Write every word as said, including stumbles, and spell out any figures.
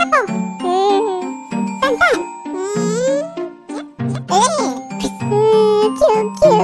siapa? Hmm, Tan Tan. Hmm. Eh. Hmm, cute cute.